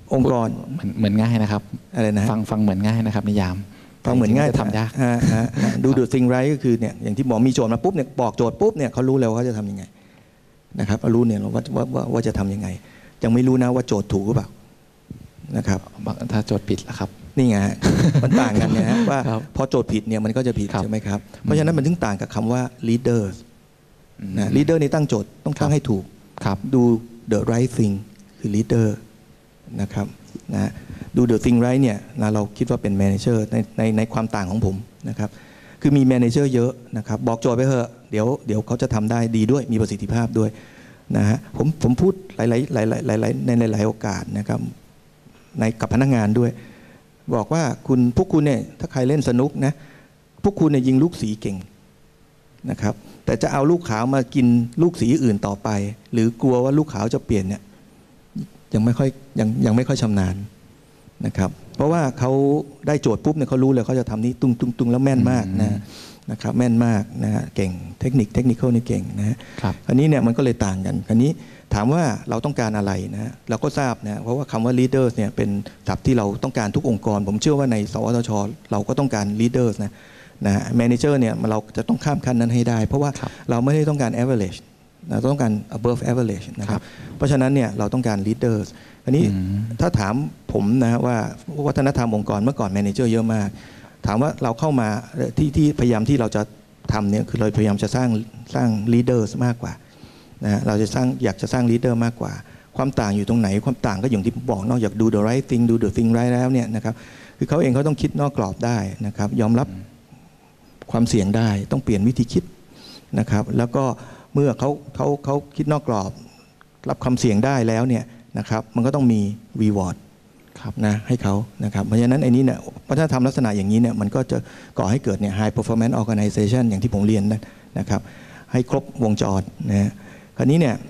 องค์กรเหมือนง่ายนะครับอะไรนะฟังเหมือนง่ายนะครับนิยามฟังเหมือนง่ายทำยากดูthe thing right ก็คือเนี่ยอย่างที่บอกมีโจทย์มาปุ๊บเนี่ยบอกโจทย์ปุ๊บเนี่ยเขารู้แล้วว่าเขาจะทำยังไงนะครับรู้เนี่ยว่าจะทำยังไงยังไม่รู้นะว่าโจทย์ถูกหรือเปล่านะครับถ้าโจทย์ผิดล่ะครับนี่ไงมันต่างกันนะฮะว่าพอโจทย์ผิดเนี่ยมันก็จะผิดใช่ไหมครับเพราะฉะนั้นมันถึงต่างกับคำว่า leader นะ leader ในตั้งโจทย์ต้องตั้งให้ถูกดู the right thing คือ leader นะครับนะดู the thing right เนี่ยนะเราคิดว่าเป็น manager ในความต่างของผมนะครับคือมี manager เยอะนะครับบอกโจทย์ไปเถอะเดี๋ยวเขาจะทำได้ดีด้วยมีประสิทธิภาพด้วยนะฮะผมพูดหลายโอกาสนะครับกับพนักงานด้วยบอกว่าพวกคุณเนี่ยถ้าใครเล่นสนุกนะพวกคุณเนี่ยยิงลูกสีเก่งนะครับแต่จะเอาลูกขาวมากินลูกสีอื่นต่อไปหรือกลัวว่าลูกขาวจะเปลี่ยนเนี่ยยังไม่ค่อยชำนาญนะครับเพราะว่าเขาได้โจทย์ปุ๊บเนี่ยเขารู้เลยเขาจะทำนี้ตุ้งแล้วแม่นมากนะครับแม่นมากนะฮะเก่งเทคนิคนี่เก่งนะฮะอันนี้เนี่ยมันก็เลยต่างกันอันนี้ถามว่าเราต้องการอะไรนะเราก็ทราบนะเพราะว่าคำว่า leaders เนี่ยเป็นศัพท์ที่เราต้องการทุกองค์กรผมเชื่อว่าในสวทช.เราก็ต้องการ leaders นะ manager เนี่ยเราจะต้องข้ามขั้นนั้นให้ได้เพราะว่าเราไม่ได้ต้องการ average เราต้องการ above average นะครับเพราะฉะนั้นเนี่ยเราต้องการ leaders อันนี้ถ้าถามผมนะว่าวัฒนธรรมองค์กรเมื่อก่อน manager เยอะมากถามว่าเราเข้ามาที่พยายามที่เราจะทำเนี่ยคือเราพยายามจะสร้าง leaders มากกว่านะเราจะอยากจะสร้าง leader มากกว่าความต่างอยู่ตรงไหนความต่างก็อย่างที่ผมบอกนอกจากดู the right thing ดู the thing right แล้วเนี่ยนะครับคือเขาเองเขาต้องคิดนอกกรอบได้นะครับยอมรับความเสี่ยงได้ต้องเปลี่ยนวิธีคิดนะครับแล้วก็เมื่อเขาคิดนอกกรอบรับความเสี่ยงได้แล้วเนี่ยนะครับมันก็ต้องมี reward นะให้เขานะครับเพราะฉะนั้นไอ้นี้เนี่ยวัฒนธรรมลักษณะอย่างนี้เนี่ยมันก็จะก่อให้เกิดเนี่ย high performance organization อย่างที่ผมเรียนนะครับให้ครบวงจรนะคราวนี้เนี่ย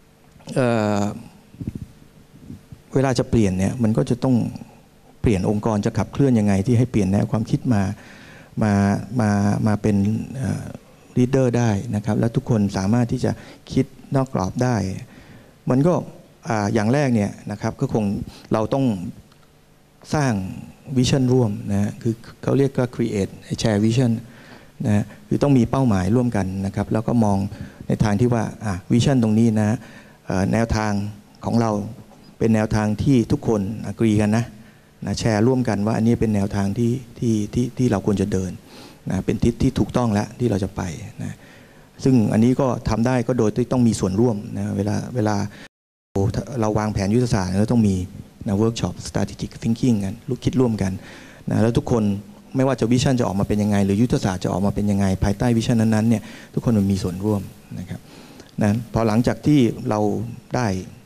เวลาจะเปลี่ยนเนี่ยมันก็จะต้องเปลี่ยนองค์กรจะขับเคลื่อนยังไงที่ให้เปลี่ยนแนวความคิดมาเป็นลีดเดอร์ได้นะครับแล้วทุกคนสามารถที่จะคิดนอกกรอบได้มันก็อย่างแรกเนี่ยนะครับก็คงเราต้องสร้างวิชั่นร่วมนะคือเขาเรียกก็ create share vision นะคือต้องมีเป้าหมายร่วมกันนะครับแล้วก็มองในทางที่ว่าวิชั่นตรงนี้นะแนวทางของเราเป็นแนวทางที่ทุกคนอกรีกันนะแชร์ร่วมกันว่าอันนี้เป็นแนวทางที่เราควรจะเดินนะเป็นทิศที่ถูกต้องแล้วที่เราจะไปนะซึ่งอันนี้ก็ทำได้ก็โดยที่ต้องมีส่วนร่วมนะเวลาเราวางแผนยุทธศาสตร์เราต้องมีนะเวิร์กช็อป strategic thinking กันคิดร่วมกันนะแล้วทุกคนไม่ว่าจะวิชั่นจะออกมาเป็นยังไงหรือยุทธศาสตร์จะออกมาเป็นยังไงภายใต้วิชั่นนั้นๆเนี่ยทุกคนมันมีส่วนร่วมนะครับนะพอหลังจากที่เราได้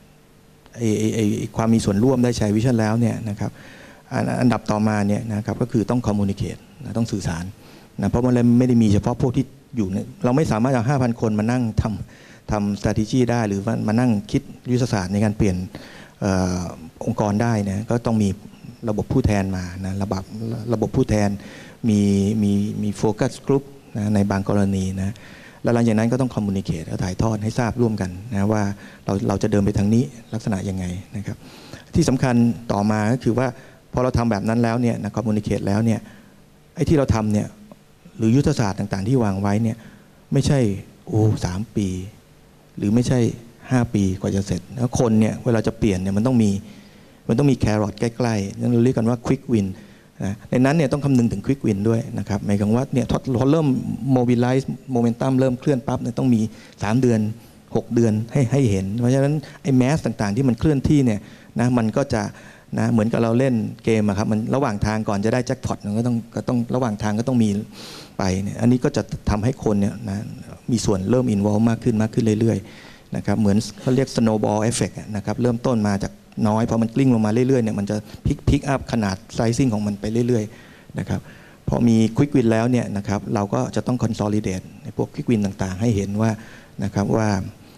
ความมีส่วนร่วมได้ใช้วิชั่นแล้วเนี่ยนะครับอันดับต่อมาเนี่ยนะครับก็คือต้อง communicate นะต้องสื่อสารนะเพราะมันไม่ได้มีเฉพาะพวกที่อยู่เราไม่สามารถเอา 5,000 คนมานั่งทำ strategy ได้หรือมานั่งคิดยุทธศาสตร์ในการเปลี่ยนองค์กรได้นะก็ต้องมีระบบผู้แทนมานะระบบผู้แทนมีโฟกัสกลุ่มนะในบางกรณีนะแล้วหลังจากนั้นก็ต้องคอมมูนิเคตและถ่ายทอดให้ทราบร่วมกันนะว่าเราจะเดินไปทางนี้ลักษณะยังไงนะครับที่สำคัญต่อมาก็คือว่าพอเราทำแบบนั้นแล้วเนี่ยนะคอมมูนิเคตแล้วเนี่ยไอ้ที่เราทำเนี่ยหรือยุทธศาสตร์ต่างๆที่วางไว้เนี่ยไม่ใช่3 ปีหรือไม่ใช่5 ปีกว่าจะเสร็จแล้วคนเนี่ยเวลาจะเปลี่ยนเนี่ยมันต้องมีแครอทใกล้ๆนั่นเราเรียกกันว่าควิกวินในนั้นเนี่ยต้องคำนึงถึงควิกวินด้วยนะครับหมายถึงว่าเนี่ยพอเริ่มโมบิลไลซ์โมเมนตัมเริ่มเคลื่อนปั๊บเนี่ยต้องมี3 เดือน6 เดือนให้เห็นเพราะฉะนั้นไอ้แมสต่างๆที่มันเคลื่อนที่เนี่ยนะมันก็จะนะเหมือนกับเราเล่นเกมอะครับมันระหว่างทางก่อนจะได้แจ็คพอตมันก็ต้องระหว่างทางก็ต้องมีไปเนี่ยอันนี้ก็จะทำให้คนเนี่ยนะมีส่วนเริ่มอินวอลมากขึ้นเรื่อยๆนะครับเหมือนเขาเรียก snowball effect นะครับเริ่มต้นมาจากน้อยพอมันกลิ้งลงมาเรื่อยๆเนี่ยมันจะพิกอัพขนาดไซซิ่งของมันไปเรื่อยๆนะครับพอมีควิกวินแล้วเนี่ยนะครับเราก็จะต้อง consolidate ในพวกควิกวินต่างๆให้เห็นว่านะครับว่า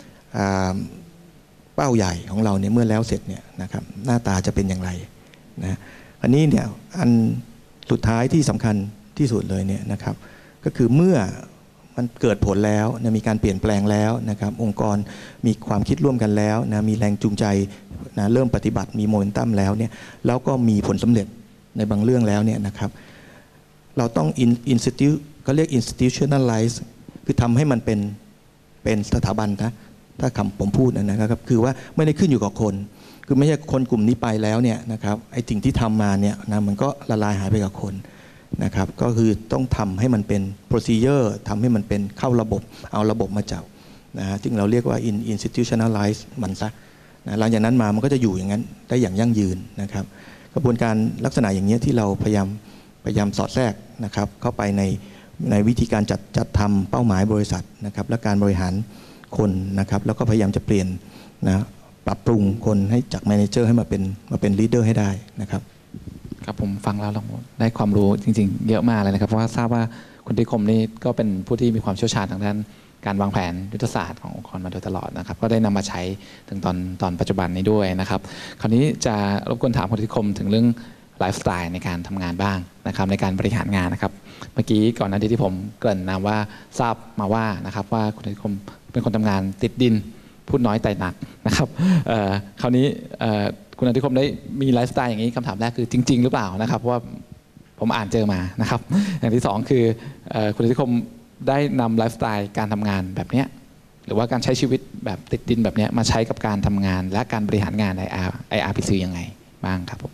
เป้าใหญ่ของเราเนี่ยเมื่อแล้วเสร็จเนี่ยนะครับหน้าตาจะเป็นอย่างไรนะอันนี้เนี่ยอันสุดท้ายที่สำคัญที่สุดเลยเนี่ยนะครับก็คือเมื่อมันเกิดผลแล้วนะมีการเปลี่ยนแปลงแล้วนะครับองค์กรมีความคิดร่วมกันแล้วนะมีแรงจูงใจนะเริ่มปฏิบัติมีโมเมนตัมแล้วเนี่ยแล้วก็มีผลสำเร็จในบางเรื่องแล้วเนี่ยนะครับเราต้อง institute ก็เรียก institutionalize คือทำให้มันเป็นสถาบันนะถ้าคำผมพูดนะครับคือว่าไม่ได้ขึ้นอยู่กับคนคือไม่ใช่คนกลุ่มนี้ไปแล้วเนี่ยนะครับไอ้สิ่งที่ทำมาเนี่ยนะมันก็ละลายหายไปกับคนนะครับก็คือต้องทำให้มันเป็น procedure ทำให้มันเป็นเข้าระบบเอาระบบมาจับนะฮะซึ่งเราเรียกว่า institutionalize มันซะนะหลังจากนั้นมามันก็จะอยู่อย่างนั้นได้อย่างยั่งยืนนะครับกระบวนการลักษณะอย่างนี้ที่เราพยายามสอดแทรกนะครับเข้าไปในวิธีการจัดทำเป้าหมายบริษัทนะครับและการบริหารคนนะครับแล้วก็พยายามจะเปลี่ยนนะปรับปรุงคนให้จากแมเนเจอร์ให้มาเป็นลีดเดอร์ให้ได้นะครับครับผมฟังแล้วเราได้ความรู้จริงๆเยอะมากเลยนะครับเพราะว่าทราบว่าคุณธิคมนี่ก็เป็นผู้ที่มีความเชี่ยวชาญทางด้านการวางแผนยุทธศาสตร์ขององค์กรมาโดยตลอดนะครับก็ได้นำมาใช้ถึงตอนปัจจุบันนี้ด้วยนะครับคราวนี้จะรบกวนถามคุณธิคมถึงเรื่องไลฟ์สไตล์ในการทำงานบ้างนะครับในการบริหารงานนะครับเมื่อกี้ก่อนหน้าที่ผมเกริ่นนำว่าทราบมาว่านะครับว่าคุณธิคมเป็นคนทำงานติดดินพูดน้อยแต่หนักนะครับคราวนี้คุณอธิคมได้มีไลฟ์สไตล์อย่างนี้คำถามแรกคือจริงๆหรือเปล่านะครับเพราะว่าผมอ่านเจอมานะครับอย่างที่สองคือคุณอธิคมได้นำไลฟ์สไตล์การทำงานแบบนี้หรือว่าการใช้ชีวิตแบบติดดินแบบนี้มาใช้กับการทำงานและการบริหารงานใน IRPC ยังไงบ้างครับผม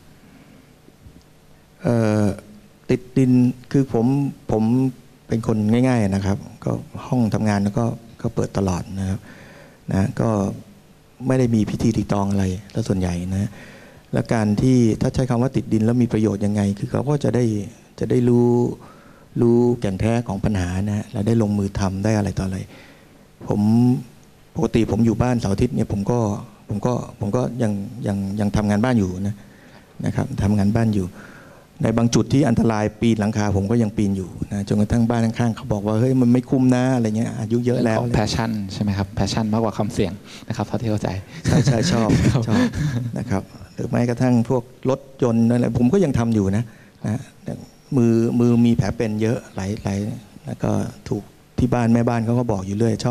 ติดดินคือผมเป็นคนง่ายๆนะครับก็ห้องทำงานแล้วก็เปิดตลอดนะครับนะก็ไม่ได้มีพิธีรีตองอะไรแล้วส่วนใหญ่นะและการที่ถ้าใช้คำว่าติดดินแล้วมีประโยชน์ยังไงคือเขาก็จะได้รู้แก่นแท้ของปัญหานะและได้ลงมือทำได้อะไรต่ออะไรผมปกติผมอยู่บ้านเสาร์อาทิตย์เนี่ยผมก็ยังทำงานบ้านอยู่นะครับทำงานบ้านอยู่ในบางจุดที่อันตรายปีนหลังคาผมก็ยังปีนอยู่นะจนกระทั่งบ้านข้างๆเขาบอกว่าเฮ้ยมันไม่คุ้มนะอะไรเงี้ยอายุเยอะแล้วแพชชั่นใช่ไหมครับแพชชั่นมากกว่าคำเสี่ยงนะครับเท่าที่เข้าใจใช่ชอบนะครับหรือแม้กระทั่งพวกรถยนต์อะไรผมก็ยังทำอยู่นะมือมีแผลเป็นเยอะหลายแล้วก็ถูกที่บ้านแม่บ้านเขาก็บอกอยู่เรื่อย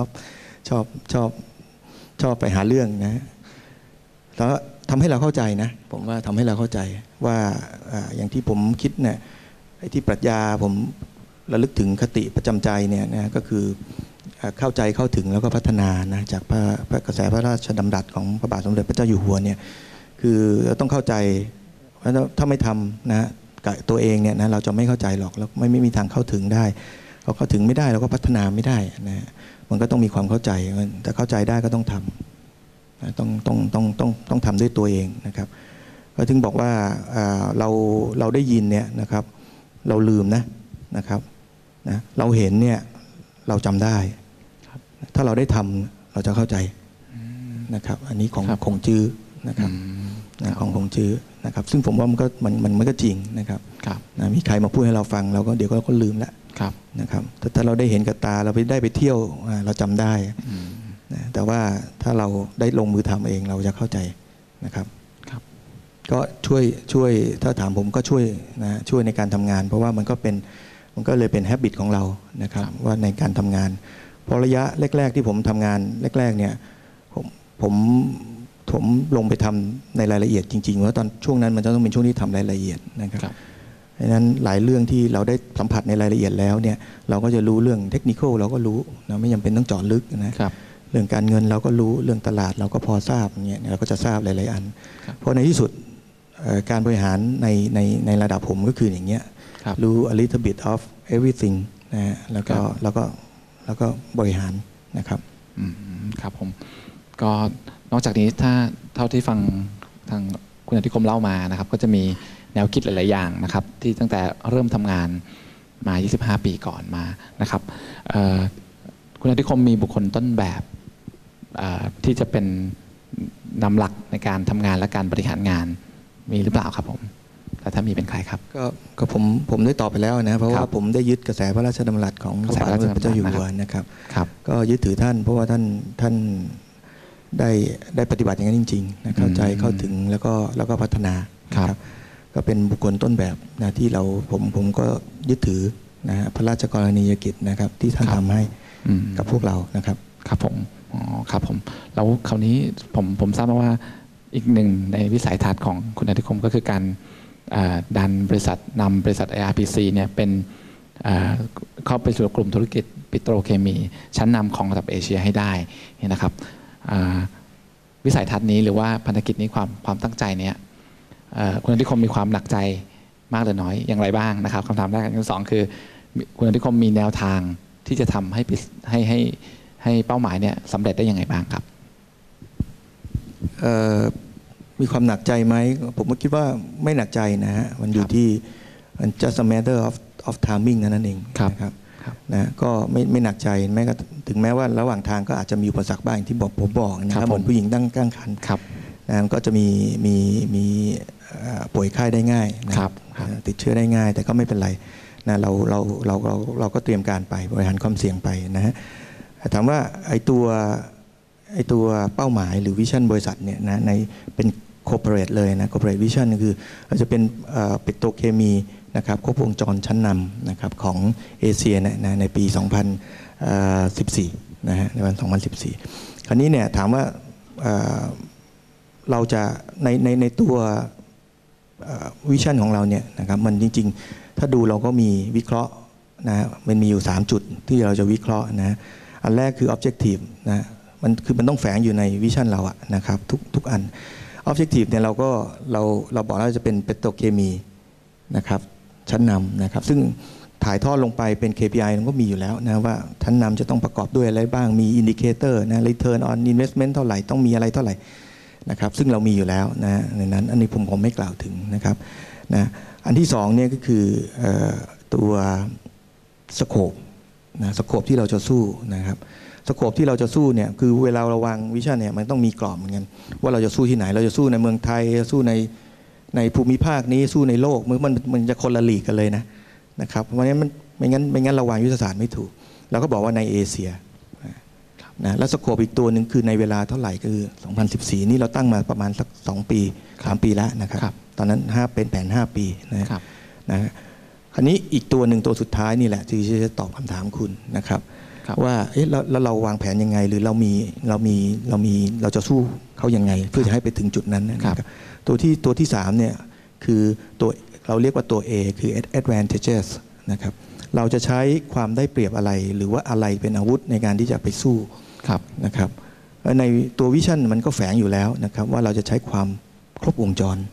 ชอบไปหาเรื่องนะแล้วทำให้เราเข้าใจนะผมว่าทำให้เราเข้าใจว่าอย่างที่ผมคิดเนี่ยไอ้ที่ปรัชญาผมระลึกถึงคติประจำใจเนี่ยนะก็คือเข้าใจเข้าถึงแล้วก็พัฒนานะจากพระกระแสพระราชดำรัสของพระบาทสมเด็จพระเจ้าอยู่หัวเนี่ยคือเราต้องเข้าใจว่าถ้าไม่ทำนะกับตัวเองเนี่ยนะเราจะไม่เข้าใจหรอกแล้วไม่มีทางเข้าถึงได้เราเข้าถึงไม่ได้เราก็พัฒนาไม่ได้นะมันก็ต้องมีความเข้าใจแต่เข้าใจได้ก็ต้องทำต้องทำด้วยตัวเองนะครับก็ถึงบอกว่าเราได้ยินเนี่ยนะครับเราลืมนะครับเราเห็นเนี่ยเราจำได้ถ้าเราได้ทำเราจะเข้าใจนะครับอันนี้ของคงจื้อนะครับของคงจื้อนะครับซึ่งผมว่ามันก็จริงนะครับมีใครมาพูดให้เราฟังเราก็เดี๋ยวก็ลืมแล้วนะครับถ้าเราได้เห็นกับตาเราได้ไปเที่ยวเราจำได้แต่ว่าถ้าเราได้ลงมือทำเองเราจะเข้าใจนะครับก็ช่วยถ้าถามผมก็ช่วยในการทำงานเพราะว่ามันก็เลยเป็น habit ของเรานะครับว่าในการทำงานพอระยะแรกๆที่ผมทำงานแรกๆเนี่ยผมลงไปทำในรายละเอียดจริงๆว่าตอนช่วงนั้นมันจะต้องเป็นช่วงที่ทำรายละเอียดนะครับดังนั้นหลายเรื่องที่เราได้สัมผัสในรายละเอียดแล้วเนี่ยเราก็จะรู้เรื่องเทคนิคเราก็รู้นะไม่จำเป็นต้องเจาะลึกนะครับเรื่องการเงินเราก็รู้เรื่องตลาดเราก็พอทราบอย่างเงี้ยเราก็จะทราบหลายๆอันเพราะในที่สุดการบริหารในระดับผมก็คืออย่างเงี้ยรู้ a little bit of everything นะแล้วก็บริหารนะครับครับผมก็นอกจากนี้ถ้าเท่าที่ฟังทางคุณอธิคมเล่ามานะครับก็จะมีแนวคิดหลายๆอย่างนะครับที่ตั้งแต่เริ่มทำงานมา25 ปีก่อนมานะครับคุณอธิคมมีบุคคลต้นแบบที่จะเป็นนำหลักในการทำงานและการบริหารงานมีหรือเปล่าครับผมแต่ถ้ามีเป็นใครครับก็ผมได้ตอบไปแล้วนะเพราะว่าผมได้ยึดกระแสพระราชดำรัสของพระบาทสมเด็จพระเจ้าอยู่หัวนะครับก็ยึดถือท่านเพราะว่าท่านได้ปฏิบัติอย่างนั้นจริงๆนะเข้าใจเข้าถึงแล้วก็พัฒนาครับก็เป็นบุคคลต้นแบบนะที่ผมก็ยึดถือนะพระราชกรณียกิจนะครับที่ท่านทำให้กับพวกเรานะครับครับผมอ๋อครับผมแล้วคราวนี้ผมทราบมาว่าอีกหนึ่งในวิสัยทัศน์ของคุณอาทิคมก็คือการดันนำบริษัท IRPC เนี่ยเป็นเข้าไปสู่กลุ่มธุรกิจปิโตรเคมีชั้นนำของระดับเอเชียให้ได้นะครับวิสัยทัศน์นี้หรือว่าพันธกิจนี้ความตั้งใจเนี้ยคุณอาทิคมมีความหนักใจมากหรือน้อยอย่างไรบ้างนะครับคำถามแรกที่สองคือคุณอาทิคมมีแนวทางที่จะทำให้เป้าหมายเนี่ยสำเร็จได้ยังไงบ้างครับมีความหนักใจไหมผมก็คิดว่าไม่หนักใจนะฮะมันอยู่ที่ just a matter of timing นั่นเองนะครับนะก็ไม่หนักใจแม้ก็ถึงแม้ว่าระหว่างทางก็อาจจะมีอุปสรรคบ้างที่ผมบอกนะครับเหมือนผู้หญิงตั้งครรภ์นะก็จะมีป่วยไข้ได้ง่ายนะครับติดเชื้อได้ง่ายแต่ก็ไม่เป็นไรนะเราก็เตรียมการไปบริหารความเสี่ยงไปนะฮะถามว่าไอ้ตัวเป้าหมายหรือวิชั่นบริษัทเนี่ยนะในเป็นโคเปอเรทเลยนะโคเปอเรทวิชั่นคือเราจะเป็นปิโตรเคมีนะครับครบวงจรชั้นนำนะครับของเอเชียนะในปี 2014 นะฮะในวัน 2014 คราวนี้เนี่ยถามว่าเราจะในตัววิชั่นของเราเนี่ยนะครับมันจริงๆถ้าดูเราก็มีวิเคราะห์นะมันมีอยู่3จุดที่เราจะวิเคราะห์นะอันแรกคือ objective นะมันต้องแฝงอยู่ในวิชั่นเราอะนะครับทุกอัน objective เนี่ยเราบอกว่าจะเป็นปิโตรเคมีนะครับชั้นนำนะครับซึ่งถ่ายทอดลงไปเป็น KPI มันก็มีอยู่แล้วนะว่าชั้นนำจะต้องประกอบด้วยอะไรบ้างมี indicator นะ return on investment เท่าไหร่ต้องมีอะไรเท่าไหร่นะครับซึ่งเรามีอยู่แล้วนะในนั้นอันนี้ผมไม่กล่าวถึงนะครับนะอันที่2เนี่ยก็คือตัวสโคปนะสโคปที่เราจะสู้นะครับสโคปที่เราจะสู้เนี่ยคือเวลาเราวางวิชั่นเนี่ยมันต้องมีกรอบเหมือนกันว่าเราจะสู้ที่ไหนเราจะสู้ในเมืองไทยสู้ในภูมิภาคนี้สู้ในโลกมันจะคนละลีกกันเลยนะครับเพราะฉะนั้นไม่งั้นเราวางยุทธศาสตร์ไม่ถูกเราก็บอกว่าในเอเชียนะแล้วสโคปอีกตัวหนึ่งคือในเวลาเท่าไหร่คือ2014นี่เราตั้งมาประมาณสัก2 ปี 3 ปีแล้วนะครับตอนนั้นเป็นแผน5 ปีนะครับคราวนี้อีกตัวหนึ่งตัวสุดท้ายนี่แหละที่จะตอบคำถามคุณนะครับว่าแล้วเราวางแผนยังไงหรือเราจะสู้เขายังไงเพื่อจะให้ไปถึงจุดนั้นนะครับตัวที่3เนี่ยคือตัวเราเรียกว่าตัว A คือ advantages นะครับเราจะใช้ความได้เปรียบอะไรหรือว่าอะไรเป็นอาวุธในการที่จะไปสู้นะครับในตัววิชั่นมันก็แฝงอยู่แล้วนะครับว่าเราจะใช้ความครบวงจร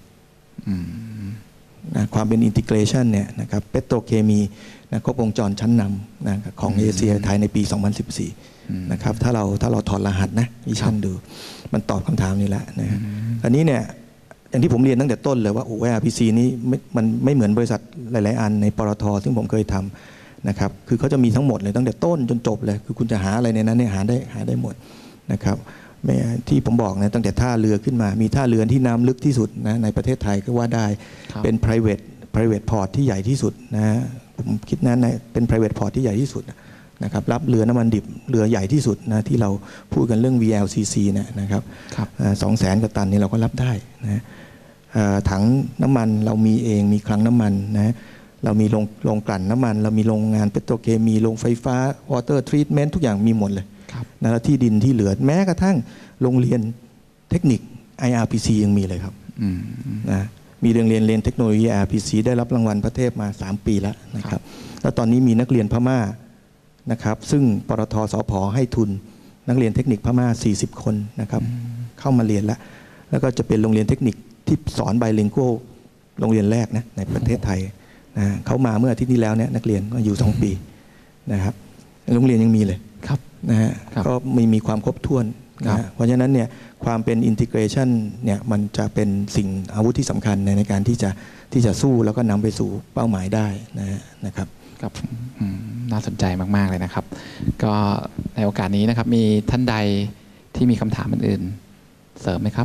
นะความเป็นอินทิเกรชันเนี่ยนะครับเปโตรเคมีนะครบวงจรชั้นนำนะของเอเชียไทยในปี 2014 นะครับถ้าเราถอดรหัสนะวิชั่นดูมันตอบคำถามนี้แล้วนะอันนี้เนี่ยอย่างที่ผมเรียนตั้งแต่ต้นเลยว่าIRPCนี้มันไม่เหมือนบริษัทหลายๆอันในปตท.ซึ่งผมเคยทำนะครับคือเขาจะมีทั้งหมดเลยตั้งแต่ต้นจนจบเลยคือคุณจะหาอะไรในนั้นเนี่ยหาได้หมดนะครับที่ผมบอกนะตั้งแต่ท่าเรือขึ้นมามีท่าเรือที่น้ำลึกที่สุดนะในประเทศไทยก็ว่าได้เป็น private port ที่ใหญ่ที่สุดนะผมคิดนั้นเป็น private port ที่ใหญ่ที่สุดนะครับรับเรือน้ำมันดิบเรือใหญ่ที่สุดนะที่เราพูดกันเรื่อง VLCC นะครับ200,000 กว่าตันนี่เราก็รับได้นะถังน้ำมันเรามีเองมีคลังน้ำมันนะเรามีโรงกลั่นน้ำมันเรามีโรงงานเปโตรเคมีโรงไฟฟ้า water treatment ทุกอย่างมีหมดเลยนะแล้วที่ดินที่เหลือแม้กระทั่งโรงเรียนเทคนิค IRPC ยังมีเลยครับนะมีเรียนเทคโนโลยี IRPC ได้รับรางวัลพระเทพมา3 ปีแล้วนะครับแล้วตอนนี้มีนักเรียนพม่านะครับซึ่งปตท.สผ.ให้ทุนนักเรียนเทคนิคพม่า40 คนนะครับเข้ามาเรียนแล้วก็จะเป็นโรงเรียนเทคนิคที่สอนไบลิงโกโรงเรียนแรกนะในประเทศไทยนะเขามาเมื่ออาทิตย์ที่แล้วเนี่ยนักเรียนก็อยู่2 ปีนะครับโรงเรียนยังมีเลยนะฮะก็มีความครบถ้วนนะเพราะฉะนั้นเนี่ยความเป็นอินทิเกรชันเนี่ยมันจะเป็นสิ่งอาวุธที่สำคัญในการที่จะสู้แล้วก็นำไปสู่เป้าหมายได้นะครับครับน่าสนใจมากๆเลยนะครับก็ในโอกาสนี้นะครับมีท่านใดที่มีคำถามอื่นๆเสริมไหมครับ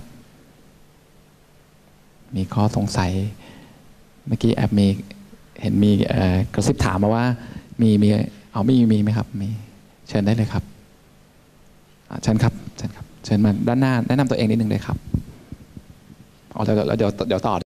มีข้อสงสัยเมื่อกี้แอบเห็นมีกระซิบถามมาว่ามีไหมครับมีเชิญได้เลยครับเชิญครับเชิญมาด้านหน้าแนะนำตัวเองนิดนึงเลยครับเดี๋ยวต่อ